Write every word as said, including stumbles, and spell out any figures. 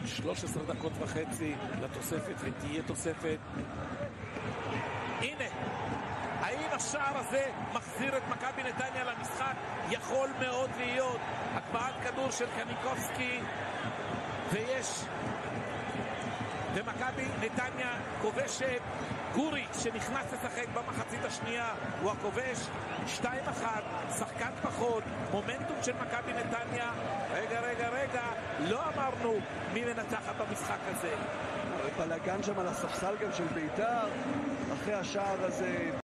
שלוש עשרה דקות וחצי לתוספת, ותהיה תוספת. הנה, האם השער הזה מחזיר את מכבי נתניה למשחק? יכול מאוד להיות. הקבעת כדור של קניקובסקי, ויש ומכבי נתניה כובשת. גורי שנכנס לשחק במחצית השנייה הוא הכובש. שתיים אחת, שחקן פחות, מומנטום של מכבי נתניה. רגע רגע רגע, לא אמרנו מי מנצחת במשחק הזה. בלגן שם על הספסל גם של בית"ר אחרי השער הזה.